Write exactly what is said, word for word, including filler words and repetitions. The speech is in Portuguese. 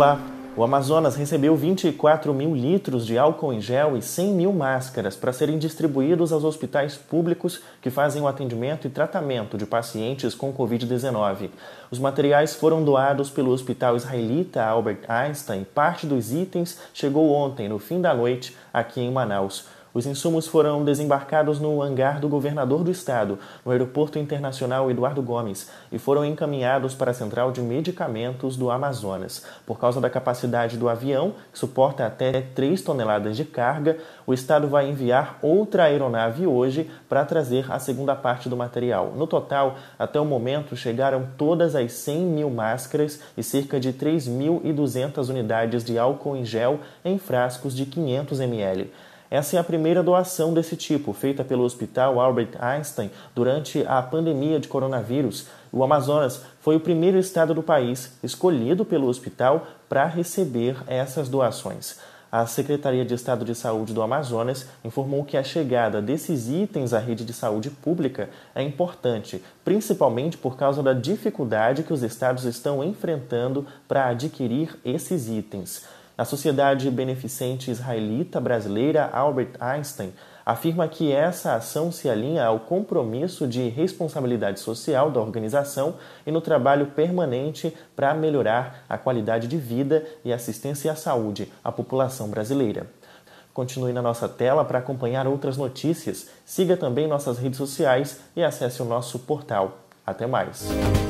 Olá! O Amazonas recebeu vinte e quatro mil litros de álcool em gel e cem mil máscaras para serem distribuídos aos hospitais públicos que fazem o atendimento e tratamento de pacientes com covid dezenove. Os materiais foram doados pelo Hospital Israelita Albert Einstein. Parte dos itens chegou ontem, no fim da noite, aqui em Manaus. Os insumos foram desembarcados no hangar do governador do estado, no Aeroporto Internacional Eduardo Gomes, e foram encaminhados para a Central de Medicamentos do Amazonas. Por causa da capacidade do avião, que suporta até três toneladas de carga, o estado vai enviar outra aeronave hoje para trazer a segunda parte do material. No total, até o momento, chegaram todas as cem mil máscaras e cerca de três mil e duzentas unidades de álcool em gel em frascos de quinhentos mililitros. Essa é a primeira doação desse tipo, feita pelo Hospital Albert Einstein durante a pandemia de coronavírus. O Amazonas foi o primeiro estado do país escolhido pelo hospital para receber essas doações. A Secretaria de Estado de Saúde do Amazonas informou que a chegada desses itens à rede de saúde pública é importante, principalmente por causa da dificuldade que os estados estão enfrentando para adquirir esses itens. A Sociedade Beneficente Israelita Brasileira Albert Einstein afirma que essa ação se alinha ao compromisso de responsabilidade social da organização e no trabalho permanente para melhorar a qualidade de vida e assistência à saúde à população brasileira. Continue na nossa tela para acompanhar outras notícias, siga também nossas redes sociais e acesse o nosso portal. Até mais!